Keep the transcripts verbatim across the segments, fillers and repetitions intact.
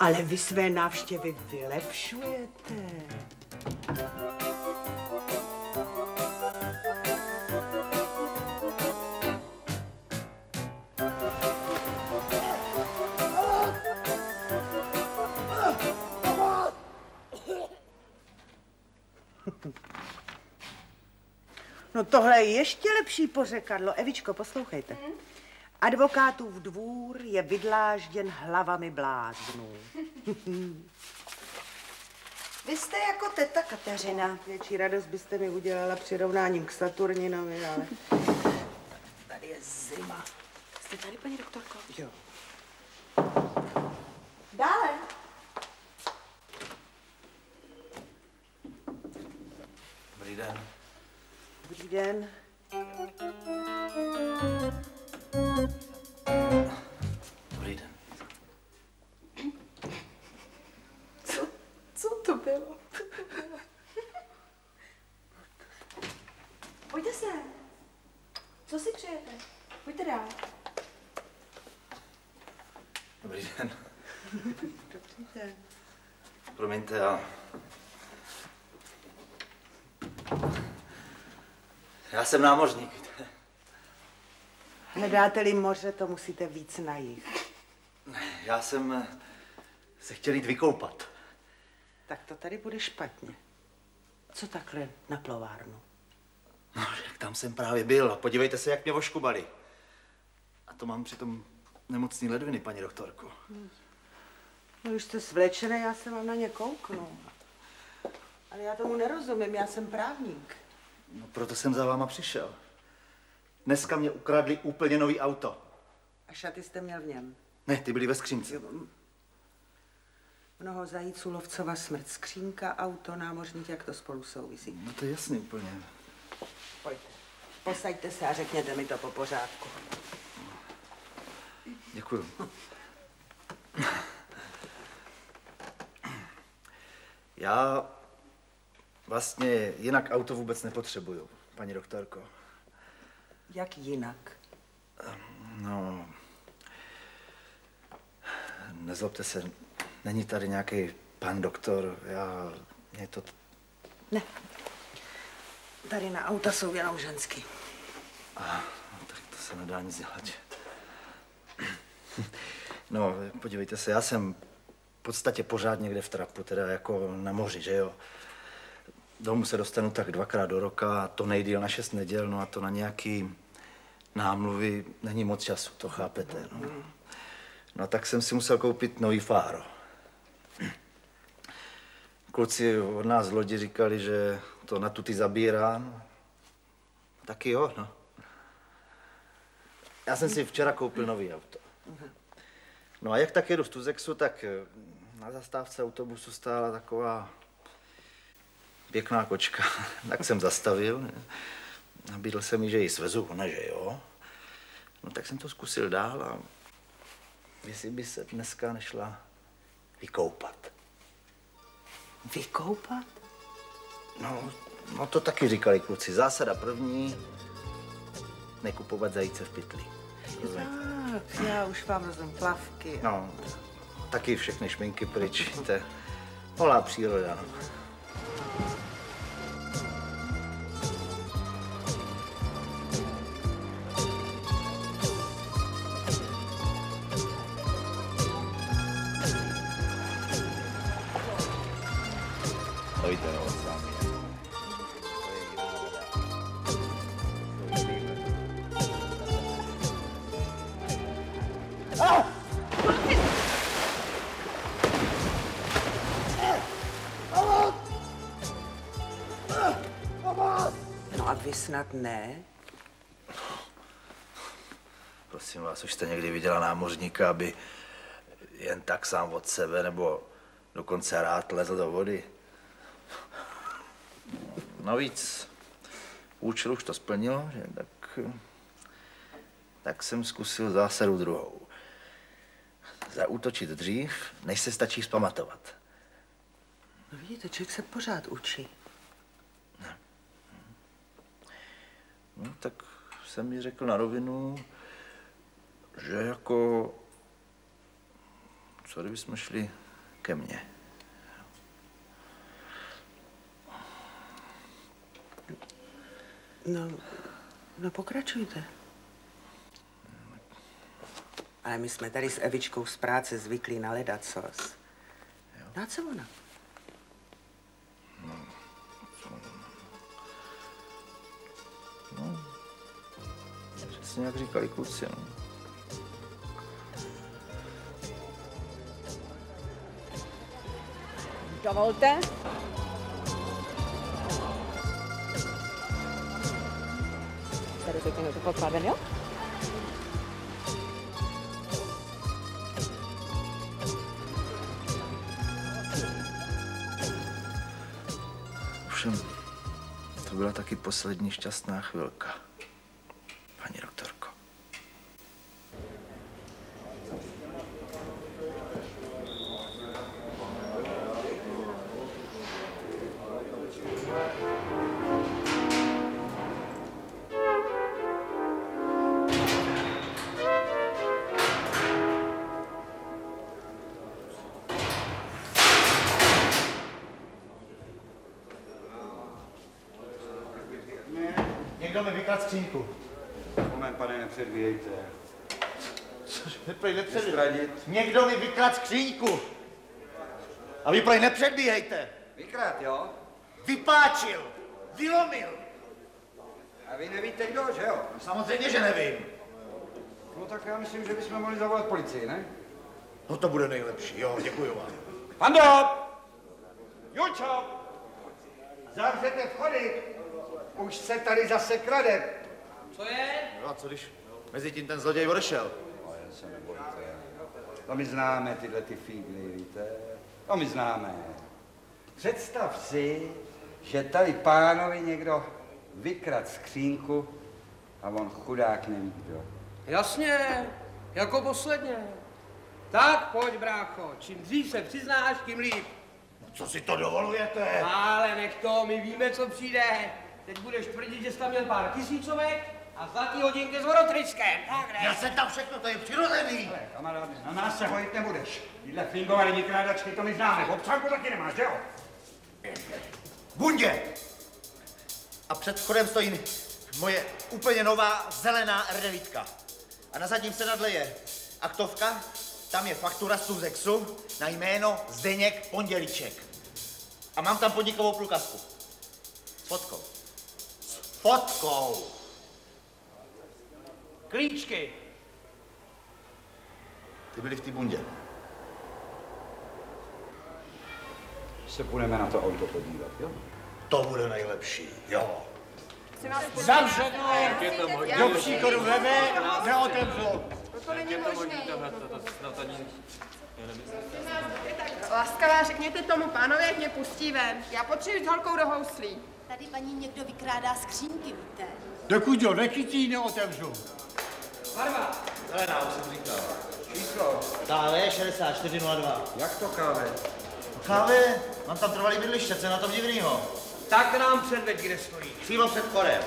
Ale vy své návštěvy vylepšujete. No tohle je ještě lepší pořekadlo. Evičko, poslouchejte. Hmm? Advokátův dvůr je vydlážděn hlavami bláznů. Vy jste jako teta Kateřina. Větší radost byste mi udělala přirovnáním k Saturninovi, ale tady je zima. Jste tady, paní doktorko? Jo. Dále. Dobrý den. Dobrý den. Dobrý den. Co, co to bylo? Pojďte sem. Co si přejete? Pojďte dál. Dobrý den. Dobrý den. Promiňte, já... Já jsem námořník. Hledáte-li moře, to musíte víc na jih. Já jsem se chtěl jít vykoupat. Tak to tady bude špatně. Co takhle na plovárnu? No, jak tam jsem právě byl. Podívejte se, jak mě oškubali. A to mám přitom nemocný ledviny, paní doktorko. Hmm. No už jste svlečené, já se vám na ně kouknu. Ale já tomu nerozumím, já jsem právník. No, proto jsem za váma přišel. Dneska mě ukradli úplně nový auto. A šaty jste měl v něm? Ne, ty byly ve skřínce. Mnoho zajíců, lovcova smrt, skřínka, auto, námořník, jak to spolu souvisí? No to je jasný úplně. Pojďte, posaďte se a řekněte mi to po pořádku. Děkuju. Já vlastně jinak auto vůbec nepotřebuju, paní doktorko. Jak jinak? No, nezlobte se, není tady nějaký pan doktor, já, mě to... Ne, tady na auta jsou jenom ženský. Ah, tak to se nedá nic dělat. No, podívejte se, já jsem v podstatě pořád někde v trapu, teda jako na moři, že jo. Domů se dostanu tak dvakrát do roka, a to nejdýl na šest neděl, no a to na nějaký námluvy není moc času, to chápete, no. No tak jsem si musel koupit nový fáro. Kluci od nás z lodi říkali, že to na tuty zabírá, no. Taky jo, no. Já jsem si včera koupil nový auto. No a jak tak jedu z Tuzexu, tak na zastávce autobusu stála taková pěkná kočka. Tak jsem zastavil. Nabídl jsem jí, že ji svezu, ona, že jo. No tak jsem to zkusil dál a jestli by se dneska nešla vykoupat. Vykoupat? No, no to taky říkali kluci. Zásada první, nekupovat zajíce v pytli. Tak, já už vám rozumím, plavky. No, taky všechny šminky pryč, to je holá příroda, no. Dojďte, no, sami. No a vy snad ne? Prosím vás, už jste někdy viděla námořníka, aby jen tak sám od sebe nebo dokonce rád lezl do vody? Navíc účel už to splnilo, že? Tak, tak jsem zkusil zásadu druhou. Zaútočit dřív, než se stačí vzpamatovat. No vidíte, člověk se pořád učí. Ne. No, tak jsem mi řekl na rovinu, že jako, co kdybychom šli ke mně. No, no pokračujte. Ale my jsme tady s Evičkou z práce zvyklí na ledacos. Na co ona? No, co? No, přesně jak říkali kluci, no. Dovolte. Tady řekněme to pokladen, jo? Ovšem, to byla taky poslední šťastná chvilka, paní doktorko. Někdo mi vykladl skříňku. Moment, pane, nepředbíjejte. Cože, prej nepředbíjejte. Zradit. Někdo mi vykladl skříňku. A vy prej nepředbíjejte. Vykrát, jo? Vypáčil. Vylomil. A vy nevíte kdo, že jo? Samozřejmě, že nevím. No tak já myslím, že bychom mohli zavolat policii, ne? No to bude nejlepší, jo, děkuju vám. Pando! Julčo! Zavřete vchody! Už se tady zase krade. Co je? No a co když mezi tím ten zloděj odešel? No, jen se nebojte. To my známe, tyhle ty fígly, víte? To my známe. Představ si, že tady pánovi někdo vykradl skřínku a on chudák neví kdo. Jasně, jako posledně. Tak pojď, brácho, čím dřív se přiznáš, tím líp. Co si to dovolujete? Ale nech to, my víme, co přijde. Teď budeš tvrdit, že jsi tam měl pár tisícovek a zlatý hodinky s vodotryskem. Tak ne? Já jsem tam všechno, to je přirozený. Ale kamaráde, na nás se hojit nebudeš. Tyhle fingovaný vykrádačky, to my známe. Občanku taky nemáš, že jo? Bundě! A před vchodem stojí moje úplně nová zelená er devět. A na zadním sedadle je aktovka, tam je faktura z Tuzexu na jméno Zdeněk Pondělíček. A mám tam podnikovou průkazku. S fotkou. S fotkou! Klíčky. Ty byly v té bundě. Se půjdeme na to auto podívat, jo? To bude nejlepší, jo. Zavřeno. Do příchodu veme, neotevřu. To není možné. Laskavá, řekněte tomu pánovi, jak mě pustí ven. Já potřebuji s holkou do houslí. Tady paní někdo vykrádá skřínky, víte? Dokud ho nechytí, neotevřu. Barva. Zelená, už jsem říkal. Číslo. Káve šedesát čtyři nula dva. Jak to káve? Káve? Mám tam trvalý bydliště, co je na tom divnýho? Tak nám předveď, kde stojí. Přímo před vchodem.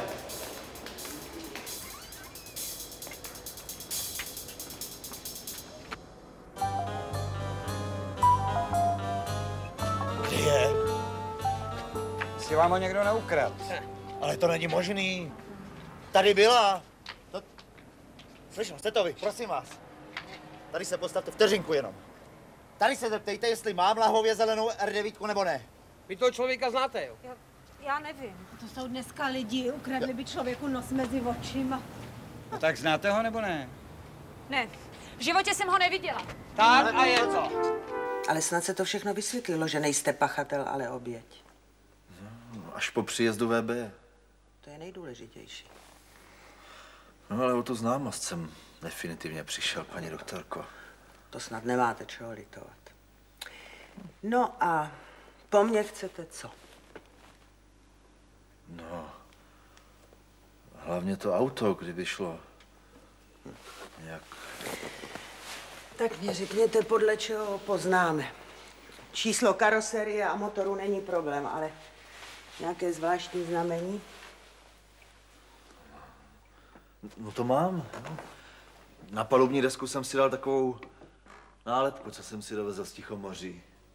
Kde je? Si vám ho někdo neukradl. Ale to není možný. Tady byla. To... Slyšel jste to vy, prosím vás. Tady se postavte vteřinku jenom. Tady se zeptejte, jestli mám lahově zelenou er devět nebo ne. Vy toho člověka znáte, jo? Já, já nevím. To jsou dneska lidi, ukradli by člověku nos mezi očima. No tak znáte ho nebo ne? Ne, v životě jsem ho neviděla. Tak a je to. Ale snad se to všechno vysvětlilo, že nejste pachatel, ale oběť. Až po příjezdu vé bé. To je nejdůležitější. No ale o tu známost jsem definitivně přišel, paní doktorko. To snad nemáte čeho litovat. No a po mně chcete co? No, hlavně to auto, kdyby šlo nějak... Tak mě řekněte, podle čeho ho poznáme. Číslo karoserie a motoru není problém, ale nějaké zvláštní znamení? No to mám. No. Na palubní desku jsem si dal takovou nálepku, co jsem si dovezl z Tichomoří.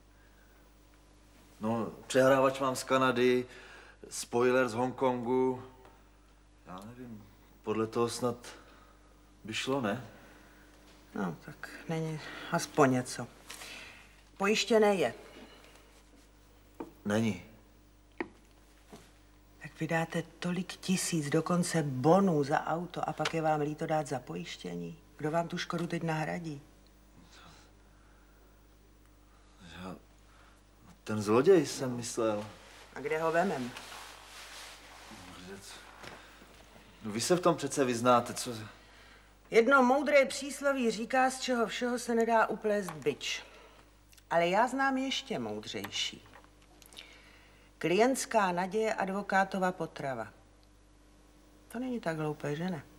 No, přehrávač mám z Kanady, spoiler z Hongkongu. Já nevím, podle toho snad by šlo, ne? No, tak není aspoň něco. Pojištěné je. Není. Tak vydáte tolik tisíc, dokonce bonů za auto a pak je vám líto dát za pojištění. Kdo vám tu škodu teď nahradí? Já... Ten zloděj jsem myslel. A kde ho vemem? No, vy se v tom přece vyznáte, co... Jedno moudré přísloví říká, z čeho všeho se nedá uplést bič. Ale já znám ještě moudřejší. Klientská naděje, advokátova potrava. To není tak hloupé, že ne?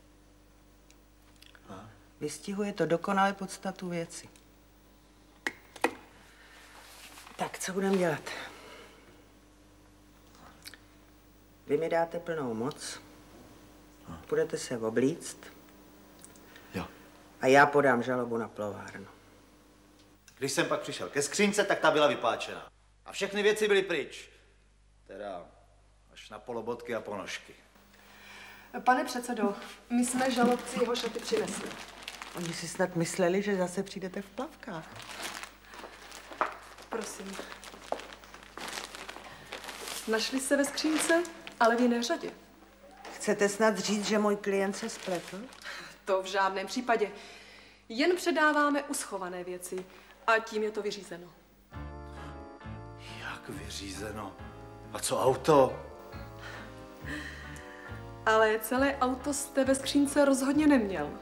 Vystihuje to dokonale podstatu věci. Tak, co budeme dělat? Vy mi dáte plnou moc, budete se oblíct Jo. a já podám žalobu na plovárnu. Když jsem pak přišel ke skřínce, tak ta byla vypáčena. A všechny věci byly pryč. Teda až na polobotky a ponožky. Pane předsedo, my jsme žalobci jeho šaty přinesli. Oni si snad mysleli, že zase přijdete v plavkách. Prosím. Našli se ve skřínce, ale v jiné řadě. Chcete snad říct, že můj klient se spletl? To v žádném případě. Jen předáváme uschované věci a tím je to vyřízeno. Jak vyřízeno? A co auto? Ale celé auto jste ve skřínce rozhodně neměl.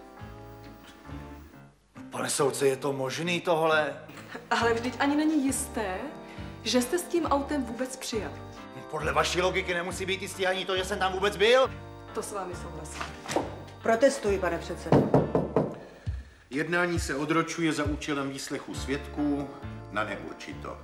Pane soudce, je to možný tohle? Ale vždyť ani není jisté, že jste s tím autem vůbec přijeli. Podle vaší logiky nemusí být i stíhaní to, že jsem tam vůbec byl? To s vámi souhlasím. Protestuji, pane předsedo. Jednání se odročuje za účelem výslechu svědků na neurčito.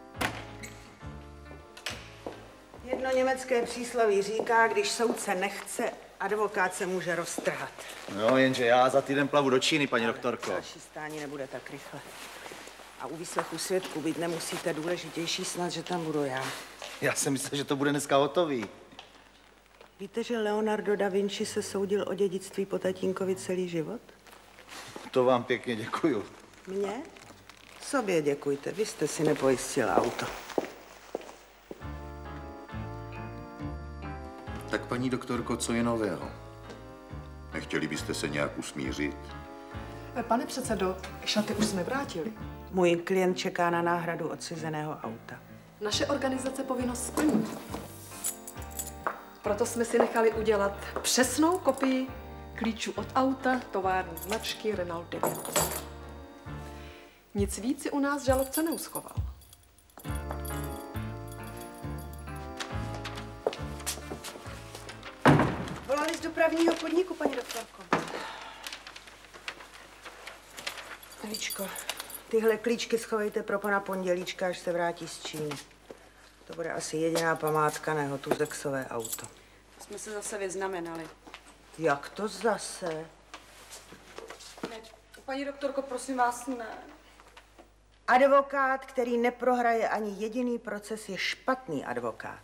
Jedno německé přísloví říká, když soudce nechce, advokát se může roztrhat. No, jenže já za týden plavu do Číny, paní doktorko. Další stání nebude tak rychle. A u výslechu svědků být nemusíte, důležitější snad, že tam budu já. Já jsem myslel, že to bude dneska hotový. Víte, že Leonardo da Vinci se soudil o dědictví po tatínkovi celý život? To vám pěkně děkuju. Mně? Sobě děkujte, vy jste si nepojistil auto. Tak paní doktorko, co je nového? Nechtěli byste se nějak usmířit? Pane předsedo, šaty už jsme vrátili. Můj klient čeká na náhradu odcizeného auta. Naše organizace povinnost splní. Proto jsme si nechali udělat přesnou kopii klíčů od auta tovární značky Renault devět. Nic víc si u nás žalobce neuschoval. Volali z dopravního podniku, paní doktorko. Evičko, tyhle klíčky schovejte pro pana Pondělíčka, až se vrátí z Číny. To bude asi jediná památka na jeho tuzexové auto. Jsme se zase vyznamenali. Jak to zase? Ne, paní doktorko, prosím vás, ne. Advokát, který neprohraje ani jediný proces, je špatný advokát.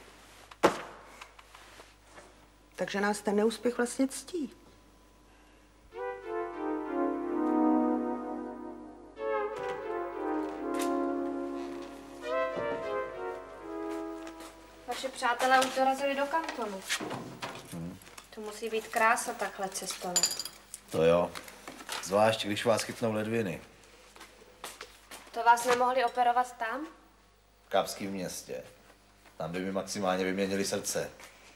Takže nás ten neúspěch vlastně ctí. Vaši přátelé už dorazili do kantonu. Hmm. To musí být krása takhle cestovat. To jo. Zvlášť, když vás chytnou ledviny. To vás nemohli operovat tam? V Kapském městě. Tam by mi maximálně vyměnili srdce.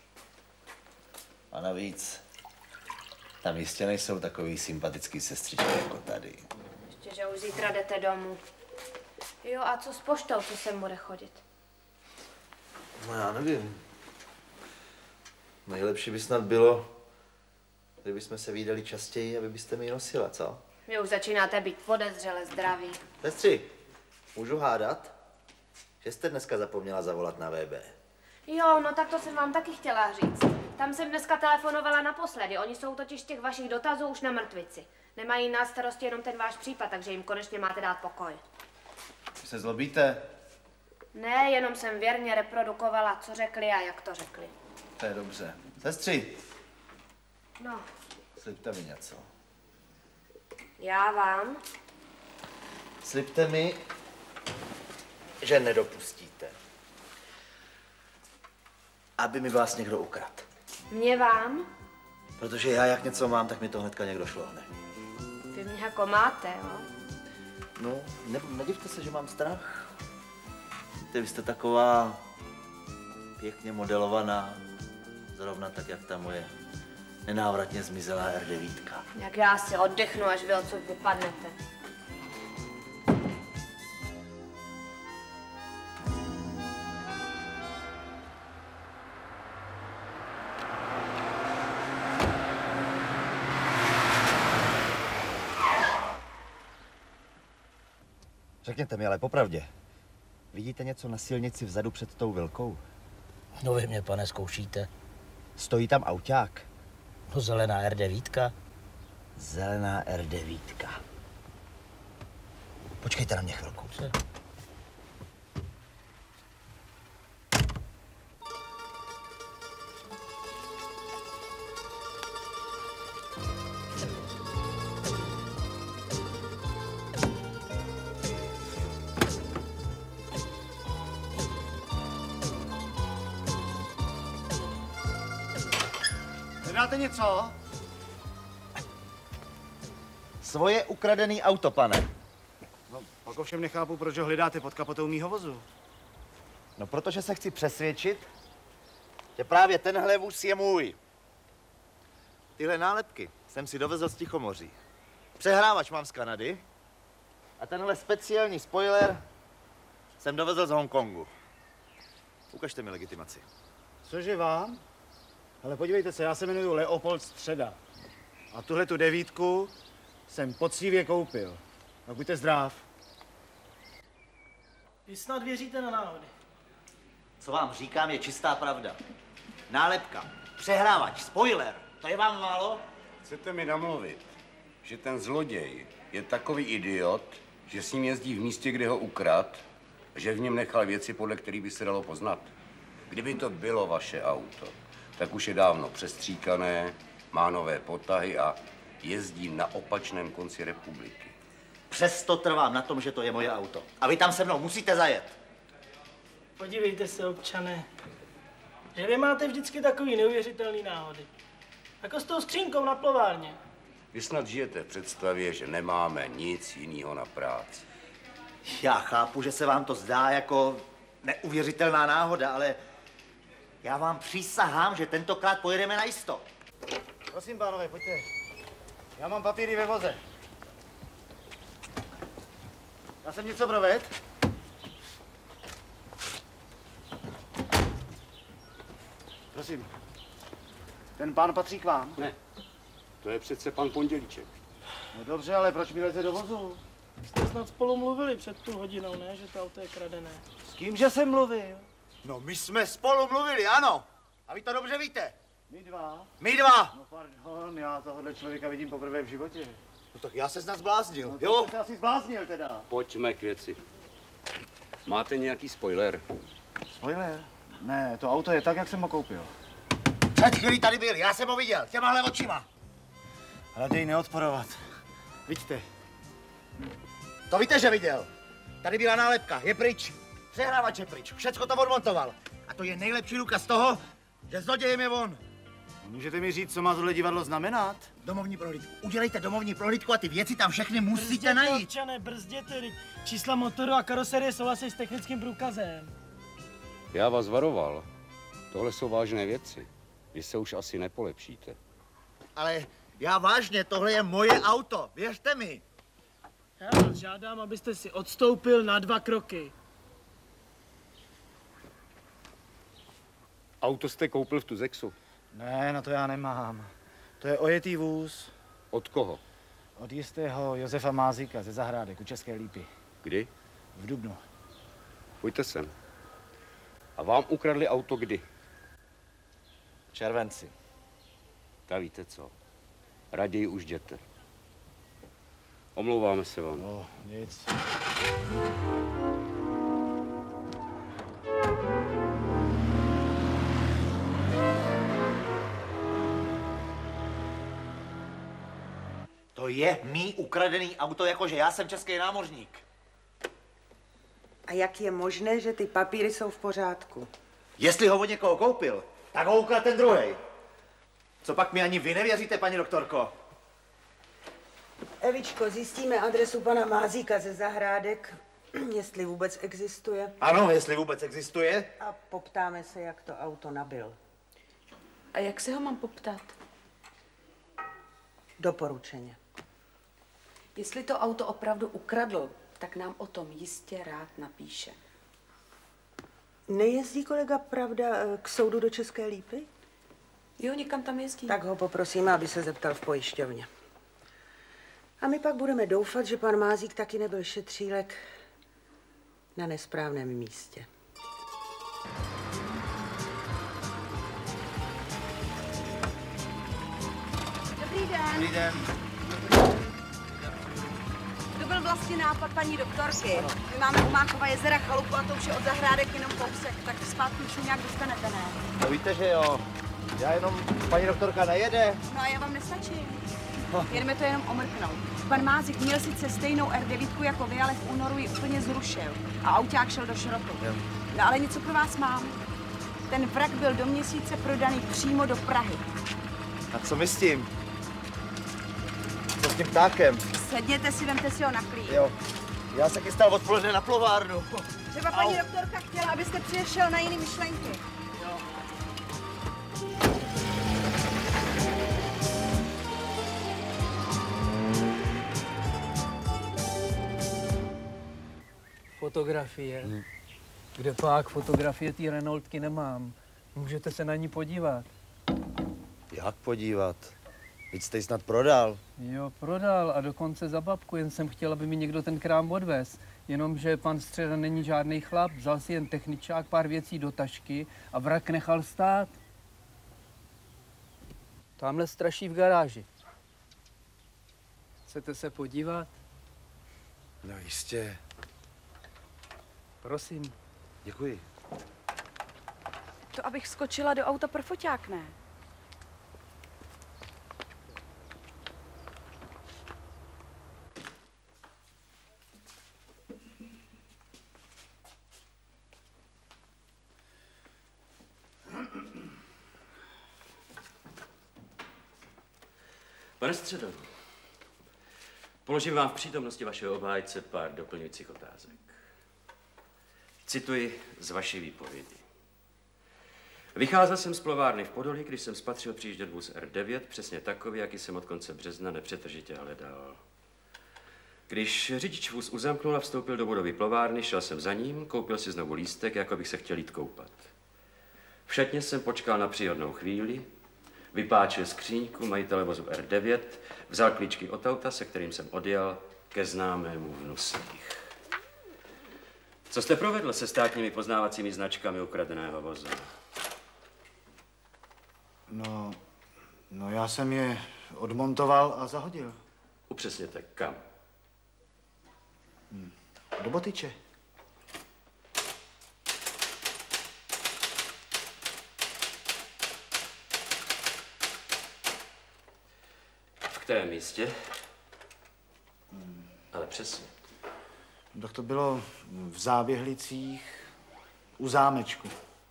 A navíc, tam jistě nejsou takový sympatický sestřičky jako tady. Ještě, že už zítra jdete domů. Jo, a co s poštou, co sem bude chodit? No já nevím. Nejlepší by snad bylo, kdybychom se vídali častěji, aby byste mi ji nosila, co? Vy už začínáte být podezřele zdraví. Sestři, můžu hádat, že jste dneska zapomněla zavolat na V B? Jo, no tak to jsem vám taky chtěla říct. Tam jsem dneska telefonovala naposledy. Oni jsou totiž těch vašich dotazů už na mrtvici. Nemají na starosti jenom ten váš případ, takže jim konečně máte dát pokoj. Vy se zlobíte? Ne, jenom jsem věrně reprodukovala, co řekli a jak to řekli. To je dobře. Sestři, No, slibte mi něco. já vám. Slibte mi, že nedopustíte, aby mi vás někdo ukradl. Mě vám? Protože já jak něco mám, tak mi to hnedka někdo šlohne. Vy mě jako máte, jo? No, ne, nedivte se, že mám strach. Ty vy jste taková pěkně modelovaná, zrovna tak, jak ta moje nenávratně zmizelá R devět. Jak já si oddechnu, až vy odsud vypadnete. Řekněte mi ale popravdě, vidíte něco na silnici vzadu před tou Vilkou? No vy mě, pane, zkoušíte. Stojí tam auták. No zelená R devět. Zelená R devět. Počkejte na mě chvilku. Co? Hledáte něco? Svoje ukradený auto, pane. No, pak ovšem nechápu, proč ho hledáte pod kapotou mýho vozu. No, protože se chci přesvědčit, že právě tenhle vůz je můj. Tyhle nálepky jsem si dovezl z Tichomoří. Přehrávač mám z Kanady a tenhle speciální spoiler jsem dovezl z Hongkongu. Ukažte mi legitimaci. Cože vám? Ale podívejte se, já se jmenuji Leopold Středa. A tuhle tu devítku jsem poctivě koupil. Tak buďte zdrav. Vy snad věříte na náhody. Co vám říkám, je čistá pravda. Nálepka, přehrávač, spoiler, to je vám málo? Chcete mi namluvit, že ten zloděj je takový idiot, že s ním jezdí v místě, kde ho ukrad, že v něm nechal věci, podle kterých by se dalo poznat? Kdyby to bylo vaše auto, tak už je dávno přestříkané, má nové potahy a jezdí na opačném konci republiky. Přesto trvám na tom, že to je moje auto. A vy tam se mnou musíte zajet. Podívejte se, občané, že vy máte vždycky takový neuvěřitelný náhody. Jako s tou skřínkou na plovárně. Vy snad žijete v představě, že nemáme nic jiného na práci. Já chápu, že se vám to zdá jako neuvěřitelná náhoda, ale já vám přísahám, že tentokrát pojedeme na jisto. Prosím, pánové, pojďte. Já mám papíry ve voze. Já jsem něco provedl. Prosím. Ten pán patří k vám? Ne. To je přece pan Pondělíček. No dobře, ale proč mi leze do vozu? Jste snad spolu mluvili před půl hodinou, ne? Že to auto je kradené. S kým, že jsem mluvil? No, my jsme spolu mluvili, ano. A vy to dobře víte. My dva? My dva. No pardon, já tohohle člověka vidím poprvé v životě. No tak já se snad zbláznil, No, jo? To jste asi zbláznil teda. Pojďme k věci. Máte nějaký spoiler? Spoiler? Ne, to auto je tak, jak jsem ho koupil. Před chvílí tady byl, já jsem ho viděl, těmahle očima. Raději neodporovat. Vidíte. To víte, že viděl. Tady byla nálepka, je pryč. Přehrávač je pryč, všecko to odmontoval. A to je nejlepší důkaz toho, že zlodějem je on. Můžete mi říct, co má tohle divadlo znamenat? Domovní prohlídku. Udělejte domovní prohlídku a ty věci tam všechny musíte Brzděte, najít. občané, brzděte, čísla motoru a karoserie souhlasí s technickým průkazem. Já vás varoval. Tohle jsou vážné věci. Vy se už asi nepolepšíte. Ale já vážně, tohle je moje auto, věřte mi. Já vás žádám, abyste si odstoupil na dva kroky. Auto jste koupil v Tuzexu? Ne, na to já nemám. To je ojetý vůz. Od koho? Od jistého Josefa Mázika ze Zahrádek u České Lípy. Kdy? V dubnu. Pojďte sem. A vám ukradli auto kdy? V červenci. Tak víte co? Raději už jděte. Omlouváme se vám. No, nic. To je mý ukradený auto, jakože já jsem český námořník. A jak je možné, že ty papíry jsou v pořádku? Jestli ho od někoho koupil, tak ho ukradl ten druhej. Co pak mi ani vy nevěříte, paní doktorko? Evičko, zjistíme adresu pana Mázíka ze Zahrádek, jestli vůbec existuje. Ano, jestli vůbec existuje. A poptáme se, jak to auto nabil. A jak se ho mám poptat? Doporučeně. Jestli to auto opravdu ukradl, tak nám o tom jistě rád napíše. Nejezdí kolega Pravda k soudu do České Lípy? Jo, někam tam jezdí. Tak ho poprosíme, aby se zeptal v pojišťovně. A my pak budeme doufat, že pan Mázík taky nebyl šetřílek na nesprávném místě. Dobrý den. Dobrý den. To byl vlastně nápad paní doktorky. My máme u Máchova jezera chalupu a to už je od Zahrádek jenom kousek, tak zpátky už nějak dostanete, ne? No víte, že jo. Já jenom, paní doktorka nejede. No a já vám nestačím. Jedeme to jenom omrknout. Pan Mázik měl sice stejnou R devět jako vy, ale v únoru ji úplně zrušil a auták šel do šrotu. Jo. No ale něco pro vás mám. Ten vrak byl do měsíce prodaný přímo do Prahy. A co my s tím? Co s tím ptákem? Sedněte si, vemte si ho na klín. Jo. Já se chystal odpoledne na plovárnu. Třeba paní Au. doktorka chtěla, abyste přišel na jiný myšlenky. Jo. Fotografie. Hmm. Kde pak fotografie té Renaultky nemám. Můžete se na ní podívat. Jak podívat? Víc jste ji snad prodal. Jo, prodal a dokonce za babku, jen jsem chtěl, aby mi někdo ten krám odvez. Jenomže pan Středa není žádný chlap, vzal si jen techničák, pár věcí do tašky a vrak nechal stát. Tamhle straší v garáži. Chcete se podívat? No jistě. Prosím. Děkuji. To abych skočila do auta pro foťák, ne? Pane Středo, položím vám v přítomnosti vašeho obhájce pár doplňujících otázek. Cituji z vaší výpovědi. Vycházel jsem z plovárny v Podolí, když jsem spatřil přijíždět vůz R devět, přesně takový, jaký jsem od konce března nepřetržitě hledal. Když řidič vůz uzamknul a vstoupil do budovy plovárny, šel jsem za ním, koupil si znovu lístek, jako bych se chtěl jít koupat. V šatně jsem počkal na příhodnou chvíli, vypáčil skříňku majitele vozu R devět, vzal klíčky od auta, se kterým jsem odjel ke známému v Nusích. Co jste provedl se státními poznávacími značkami ukradeného vozu? No, no já jsem je odmontoval a zahodil. Upřesněte, kam? Hmm. Do botyče. V kterém místě? Hmm. Ale přesně. Tak to bylo v Záběhlicích u zámečku.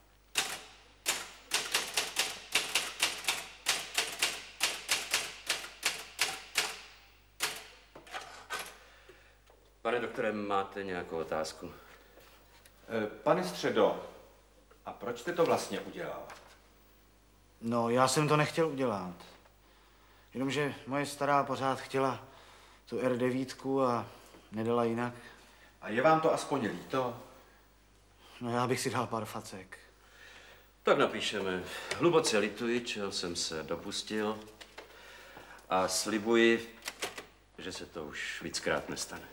Pane doktore, máte nějakou otázku? Pane Středo, a proč jste to vlastně udělal? No, já jsem to nechtěl udělat. Jenomže moje stará pořád chtěla tu R devět a nedala jinak. A je vám to aspoň líto? No, já bych si dal pár facek. Tak napíšeme. Hluboce lituji, čeho jsem se dopustil a slibuji, že se to už víckrát nestane.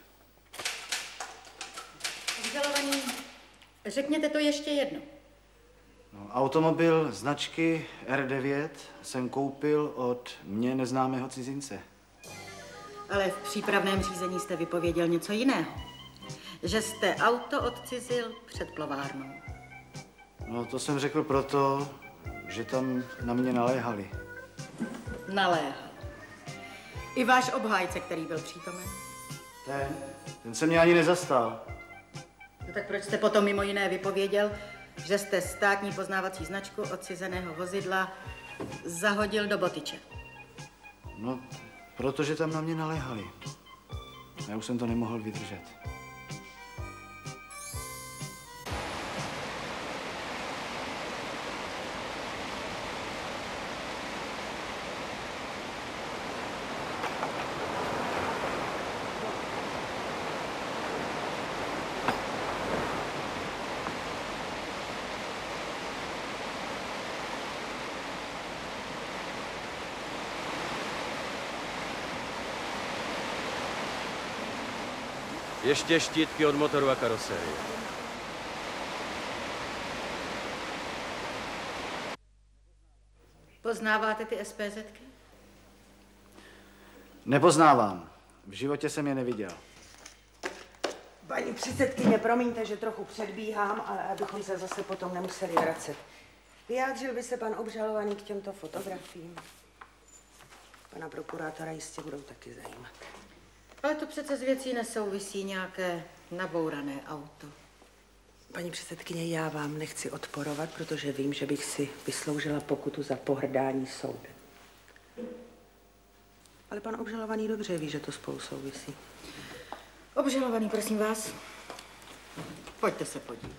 Vzdělovaný, řekněte to ještě jednou. No, automobil značky R devět jsem koupil od mně neznámého cizince. Ale v přípravném řízení jste vypověděl něco jiného. Že jste auto odcizil před plovárnou. No, to jsem řekl proto, že tam na mě naléhali. Naléhal. I váš obhájce, který byl přítomen. Ten? Ten se mě ani nezastal. No tak proč jste potom mimo jiné vypověděl, že jste státní poznávací značku odcizeného vozidla zahodil do botyče? No, protože tam na mě naléhali. Já už jsem to nemohl vydržet. Ještě štítky od motoru a karosérie. Poznáváte ty SPZky? Nepoznávám. V životě jsem je neviděl. Paní předsedkyně, promiňte, že trochu předbíhám, ale abychom se zase potom nemuseli vracet. Vyjádřil by se pan obžalovaný k těmto fotografiím? Pana prokurátora jistě budou taky zajímat. Ale to přece z věcí nesouvisí nějaké nabourané auto. Paní předsedkyně, já vám nechci odporovat, protože vím, že bych si vysloužila pokutu za pohrdání soudem. Ale pan obžalovaný dobře ví, že to spolu souvisí. Obžalovaný, prosím vás, pojďte se podívat.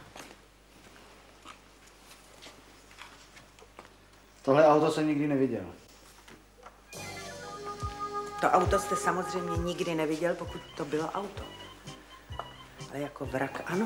Tohle auto jsem nikdy neviděl. To auto jste samozřejmě nikdy neviděl, pokud to bylo auto. Ale jako vrak ano.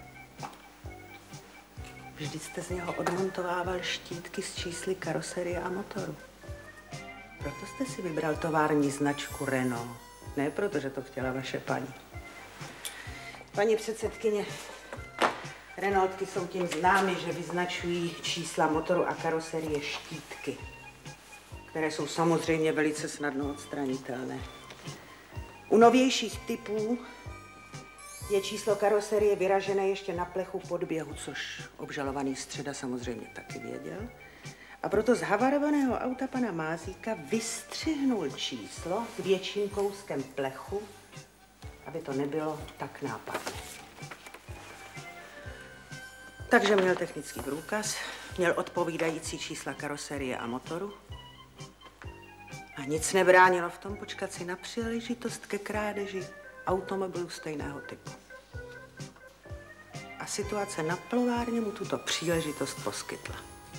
Vždyť jste z něho odmontovával štítky s čísly karoserie a motoru. Proto jste si vybral tovární značku Renault. Ne protože to chtěla vaše paní. Paní předsedkyně, Renaultky jsou tím známy, že vyznačují čísla motoru a karoserie štítky, které jsou samozřejmě velice snadno odstranitelné. U novějších typů je číslo karoserie vyražené ještě na plechu podběhu, což obžalovaný Středa samozřejmě taky věděl. A proto z havarovaného auta pana Mázíka vystřihnul číslo s větším kouskem plechu, aby to nebylo tak nápadné. Takže měl technický průkaz, měl odpovídající čísla karoserie a motoru a nic nebránilo v tom počkat si na příležitost ke krádeži automobilu stejného typu. A situace na plovárně mu tuto příležitost poskytla.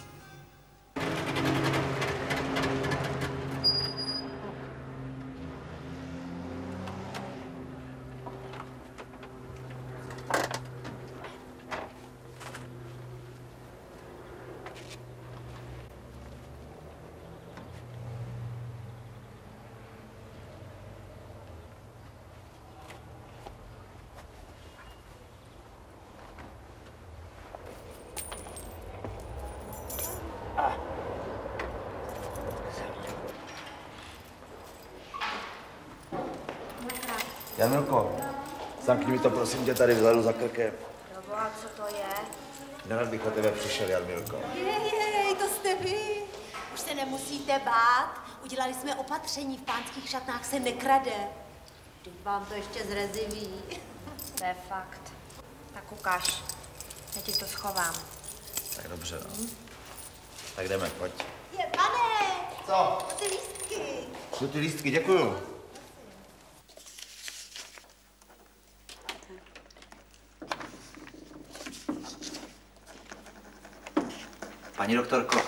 Janilko, zamkni mi to prosím tě tady vzadu za krkem. Proboha, co to je? Nerad bych o tebe přišel, Janilko. Jej, jej, to jste vy. Už se nemusíte bát. Udělali jsme opatření, v pánských šatnách se nekrade. Teď vám to ještě zreziví. To je fakt. Tak ukáž. Já ti to schovám. Tak dobře, no. Hmm? Tak jdeme, pojď. Je, pane! Co? To ty lístky. Jsou ty lístky, děkuju. Paní doktorko.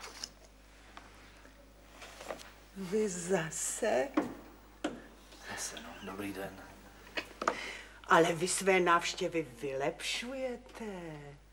Vy zase? Zase, no. Dobrý den. Ale vy své návštěvy vylepšujete.